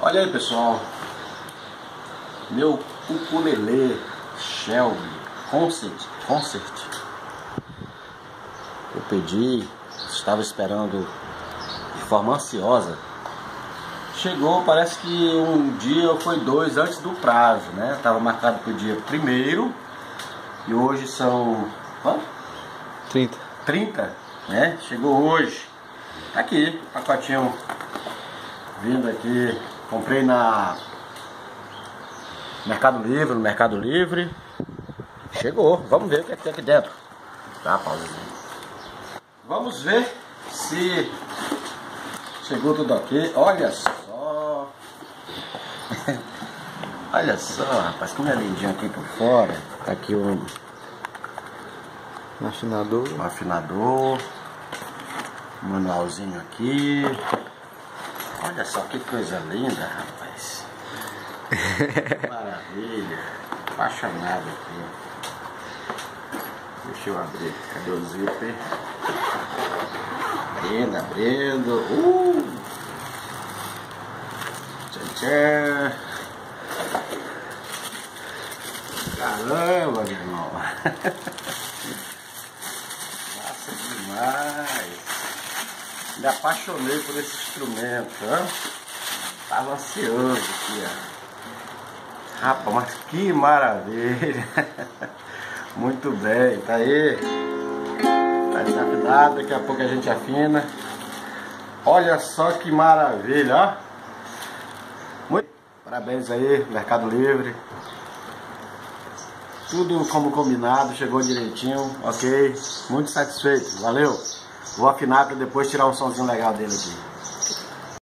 Olha aí, pessoal, meu ukulele Shelby Concert. Eu pedi, estava esperando de forma ansiosa. Chegou, parece que um dia ou foi dois antes do prazo, né? Estava marcado para o dia 1º e hoje são 30, né? Chegou hoje. Tá aqui, pacotinho vindo aqui. Comprei no Mercado Livre. Chegou, vamos ver o que tem aqui dentro. Tá, pausazinho. Vamos ver se chegou tudo aqui. Olha só. Olha só, rapaz, como é lindinho aqui por fora. Tá aqui um afinador. Um manualzinho aqui. Olha só que coisa linda, rapaz. Maravilha. Apaixonado aqui. Deixa eu abrir. Cadê o zíper? Abrindo. Tchan. Caramba, meu irmão. Massa demais. Me apaixonei por esse instrumento, hein? Tava ansioso aqui, ó. Rapaz, mas que maravilha! Muito bem, tá aí. Tá desafinado, daqui a pouco a gente afina. Olha só que maravilha, ó. Muito parabéns aí, Mercado Livre. Tudo como combinado, chegou direitinho, ok. Muito satisfeito, valeu. Vou afinar para depois tirar um sonzinho legal dele aqui.